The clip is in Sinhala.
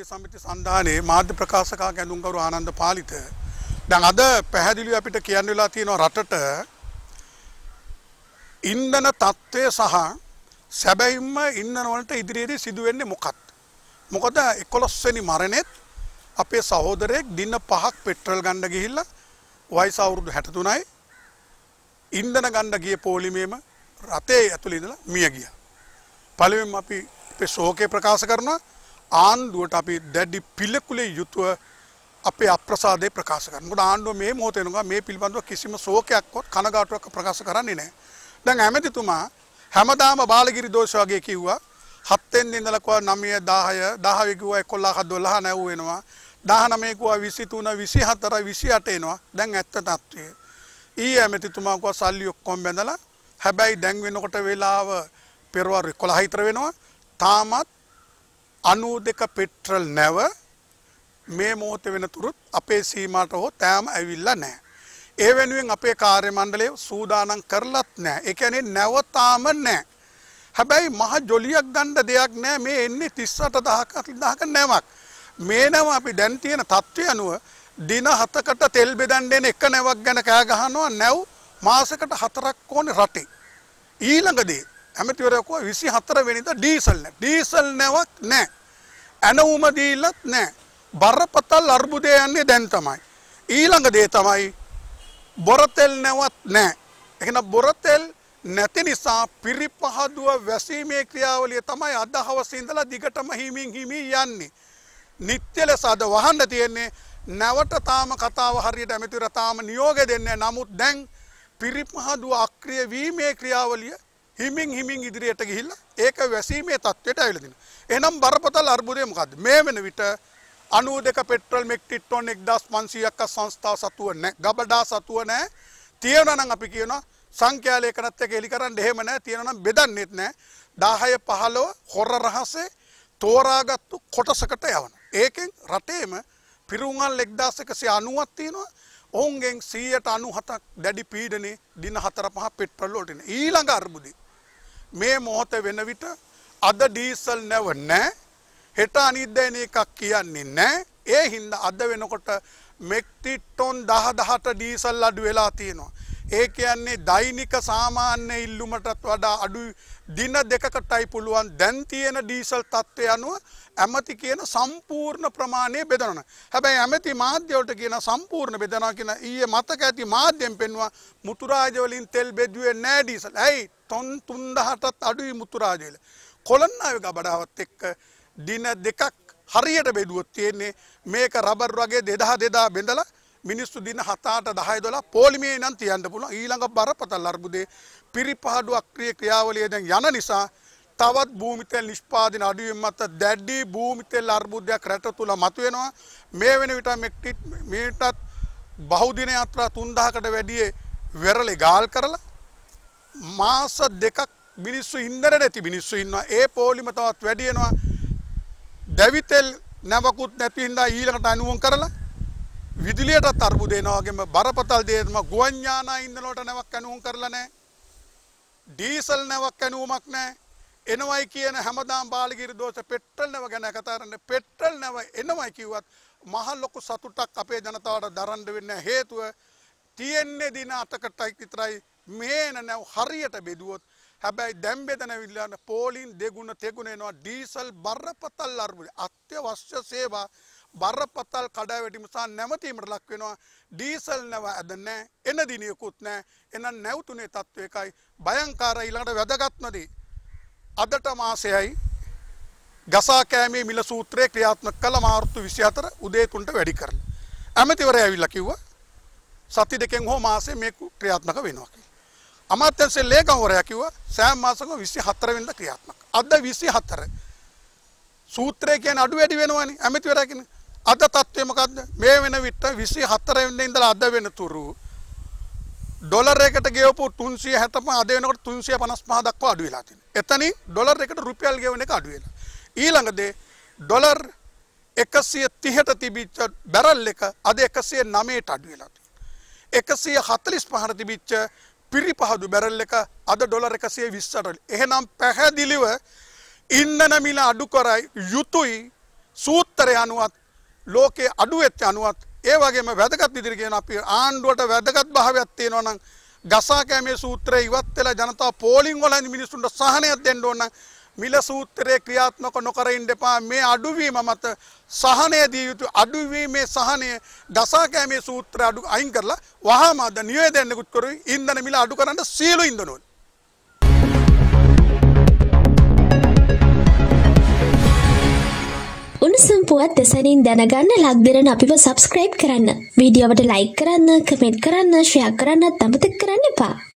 සමිති සන්ධානයේ මාධ්‍ය ප්‍රකාශක කැඳුම්කරු ආනන්ද පාලිත දැන් අද පැහැදිලිව අපිට කියන්න වෙලා තියෙනවා රටට ඉන්ධන තත්ත්වය සහ සැබවින්ම ඉන්ධන වලට ඉදිරියේදී සිදු වෙන්නේ මොකක්ද? මොකද 11 වෙනි මරණෙත් අපේ සහෝදරයෙක් දින 5ක් පෙට්‍රල් ගන්න ගිහිල්ලා වයස අවුරුදු 63යි ඉන්ධන ගන්න ගිය පොලිමේම රතේ ඇතුළේ ඉඳලා මිය ගියා. පළවෙනිම අපි අපේ ශෝකය ප්‍රකාශ කරනවා ආණ්ඩුවට අපි දැඩි පිළිකුලේ යුතුව අපේ අප්‍රසාදය ප්‍රකාශ කරනවා. මොකද ආණ්ඩුව මේ මොහොතේ නෝගා මේ පිළිබඳව කිසිම ශෝකයක්වත් කනගාටුවක් ප්‍රකාශ කරන්නේ නැහැ. දැන් ඇමතිතුමා හැමදාම බාලගිරි දෝෂ වගේ කිව්වා 7 වෙනි ඉඳලා කව 9 10 10 කිව්වා 11 12 නැව් වෙනවා 19 කිව්වා 23 24 28 එනවා. දැන් ඇත්ත තත්ත්වය. ඇමතිතුමා කව සල්ලි ඔක්කොම බැඳලා හැබැයි දැන් වෙනකොට වෙලාව පෙරවරු 11 විතර වෙනවා. තාමත් 92 පෙට්‍රල් නැව මේ මොහොතේ වෙනතුරුත් අපේ සීමාවට හෝ තෑම ඇවිල්ලා නැහැ. ඒ වෙනුවෙන් අපේ කාර්ය මණ්ඩලය සූදානම් කරලත් නැහැ. ඒ කියන්නේ නැව තාම නැහැ. හැබැයි මහ ජොලියක් ගන්න දෙයක් නැහැ. මේ එන්නේ 38000ක නැවක්. මේ නැව අපි දැන් තියෙන තත්ත්වය අනුව දින 7කට තෙල් බෙදන්න එන එක නැවක් ගැන කෑ ගහනවා. නැව් මාසෙකට 4ක් ඕනේ රටේ. ඊළඟදී ඇමතිවරයා කිව්වා 24 වෙනිදා ඩීසල් නැහැ. ඩීසල් නැවක් නැහැ. ඇනවුම දීලත් නැහැ. බරපතල අර්බුදය යන්නේ දැන් තමයි. ඊළඟ දේ තමයි බොරතෙල් නැවත් නැහැ. එහෙනම් බොරතෙල් නැති නිසා පිරිපහදුව වැසීමේ ක්‍රියාවලිය තමයි අද හවස ඉඳලා දිගටම හිමින් යන්නේ. නිත්‍ය ලෙස අද වහන්න තියෙන්නේ නැවට තාම කතාව හරියට ඇමතිවරයා තාම නියෝගය දෙන්නේ නැහැ. නමුත් දැන් පිරිපහදුව අක්‍රිය වීමේ ක්‍රියාවලිය හිමින් ඉදිරියට ගිහිල්ලා ඒක වැසීමේ තත්ත්වයට ඇවිල්ලා තිනවා. එහෙනම් බරපතල අර්බුදය මොකද්ද? මේ වෙන විට 92 පෙට්‍රල් මෙට්‍රික් ටන් 1500ක් සංස්ථා සතුව නැහැ. ගබඩා සතුව නැහැ. තියෙනවා නම් අපි කියනවා සංඛ්‍යා ලේඛනත් එක්ක එලි කරන්න එහෙම නැහැ. තියෙනවා නම් බෙදන්නෙත් නැහැ. 10 15 හොර රහසේ තෝරාගත්තු කොටසකට යවනවා. ඒකෙන් රටේම පිරුම්හල් 1190ක් තියෙනවා. ඔවුන්ගෙන් 197ක් දැඩි පීඩනේ දින 4-5 පෙට්‍රල් වලට එන. ඊළඟ අර්බුදේ මේ මොහොත වෙන විට අද ඩීසල් නැව නැහැ. හෙට අනිද්දා එකක් කියන්නේ නැහැ. ඒ හින්දා අද වෙනකොට මෙට්‍රික් ටන් 10ට ඩීසල් අඩු වෙලා තියෙනවා. ඒ කියන්නේ දෛනික සාමාන්‍ය ඉල්ලුමටත් වඩා අඩු දින දෙකකටයි පුළුවන් දැන් තියෙන ඩීසල් තත්ත්වය අනුව ඇමති කියන සම්පූර්ණ ප්‍රමාණය බෙදනවා. හැබැයි ඇමති මාධ්‍ය වලට කියන සම්පූර්ණ බෙදනවා කියන ඊයේ මතක ඇති මාධ්‍යෙන් පෙන්වුවා මුතුරාජ වලින් තෙල් බෙදුවේ නැහැ ඩීසල්. ඇයි ටන් 3000ටත් අඩුයි මුතුරාජ වල. කොළන්නාවේ ගබඩාවත් එක්ක දින දෙකක් හරියට බෙදුවොත් තියෙන්නේ මේක රබර් වගේ 2000 බෙදලා මිනිස්සු දින 7-8 10 12 පොලිමේ නම් තියන්න පුළුවන්. ඊළඟ බරපතල අර්බුදේ පිරිපහඩු අක්‍රිය ක්‍රියාවලිය දැන් යන නිසා තවත් භූමි තෙල් නිෂ්පාදන අඩුවීම මත දැඩි භූමි තෙල් අර්බුදයක් රට තුල මතුවෙනවා. මේ වෙන විට මේටත් බහුදින යාත්‍රා 3000කට වැඩි වෙරළේ ගාල් කරලා මාස දෙකක් මිනිස්සු ඉන්දර නැති මිනිස්සු ඉන්නවා. ඒ පොලිම තවත් වැඩි වෙනවා. දැවිතෙල් නැවකුත් නැති හින්දා ඊළඟට අනුවම් කරලා විදුලියටත් අර්බුද වෙනවා වගේම බරපතල දේ තමයි ගුවන් යානා ඉන්ධන වලට නැවක් අනුවම් කරලා නැහැ. ඩීසල් නැවක් අනුවමක් නැහැ. එනවයි කියන හැමදාම බාලගිරි දෝෂ පෙට්‍රල් නැව ගැන කතා කරන්නේ. පෙට්‍රල් නැව එනවයි කිව්වත් මහ ලොකු සතුටක් අපේ ජනතාවට දරන්න වෙන්නේ හේතුව තියෙන්නේ දින 8කටයි විතරයි මේන නැව හරියට බෙදුවොත්. හැබැයි දැන් බෙදන විලාන පෝලින් දෙගුණ තෙගුණ එනවා. ඩීසල් බරපතල අර්බුද අත්‍යවශ්‍ය සේවා බරපතල කඩාවැටීම සහ නැවතීමට ලක් වෙනවා. ඩීසල් නැව අද නැහැ. එන දිනියකුත් නැහැ. එහෙනම් නැව් තුනේ තත්ත්වය එකයි භයංකාරයි. ඊළඟට වැදගත්ම දේ අදට මාසෙයි ගසා කෑමේ මිල සූත්‍රය ක්‍රියාත්මක කළ මාර්තු 24 උදේ 3ට වැඩි කරලා. ඇමතිවරයා ඇවිල්ලා කිව්වා සති දෙකෙන් හෝ මාසෙ මේක ක්‍රියාත්මක වෙනවා කියලා. අමාත්‍යංශයේ ලේකම්වරයා කිව්වා සෑම මාසෙකම 24 වෙනිදා ක්‍රියාත්මක. අද 24 සූත්‍රය කියන්නේ අඩු වැඩි වෙනවනේ. ඇමතිවරයා කියන්නේ අද තත්ත්වය මොකද්ද? මේ වෙන විට 24 වෙනිදා ඉඳලා අද වෙනතුරු ඩොලර් එකට ගෙවපු 365 අද වෙනකොට 355 දක්වා අඩු වෙලා තියෙනවා. එතනින් ඩොලර් එකට රුපියල් ගෙවන එක අඩු වෙලා. ඊළඟ දේ ඩොලර් 130ට තිබිච්ච බැරල් එක අද 109ට අඩු වෙලා තියෙනවා. 145ට තිබිච්ච පිරිපහදු බැරල් එක අද ඩොලර් 120ට. එහෙනම් පැහැදිලිව ඉන්ධන මිල අඩු කරයි යුතුයි සූත්‍රය අනුවත් ලෝකයේ අඩු වෙච්ච අනුවත් ඒ වගේම වැදගත් විදිහට කියන අපි ආණ්ඩුවට වැදගත් භාවයක් තියෙනවා නම් ගසා කැමේ සූත්‍රය ඉවත් වෙලා ජනතාව පෝලිං වල මිනිසුන්ට සහනයක් දෙන්න ඕන නම් මිල සූත්‍රයේ ක්‍රියාත්මක නොකර ඉන්න එපා. මේ අඩුවීම මත සහනය දී යුතු අඩුවීමේ සහනය ගසා කැමේ සූත්‍රය අයින් කරලා වහාම අද නිවේදනයකුත් කරුයි ඉන්ධන මිල අඩු කරන්න සියලු ඉන්ධන වල. උණුසුම් පුවත් දෙසනින් දැනගන්න ලක් දෙරණ අපිව සබ්ස්ක්‍රයිබ් කරන්න. වීඩියෝවට ලයික් කරන්න, කමෙන්ට් කරන්න, ෂෙයා කරන්නත් අමතක කරන්න එපා.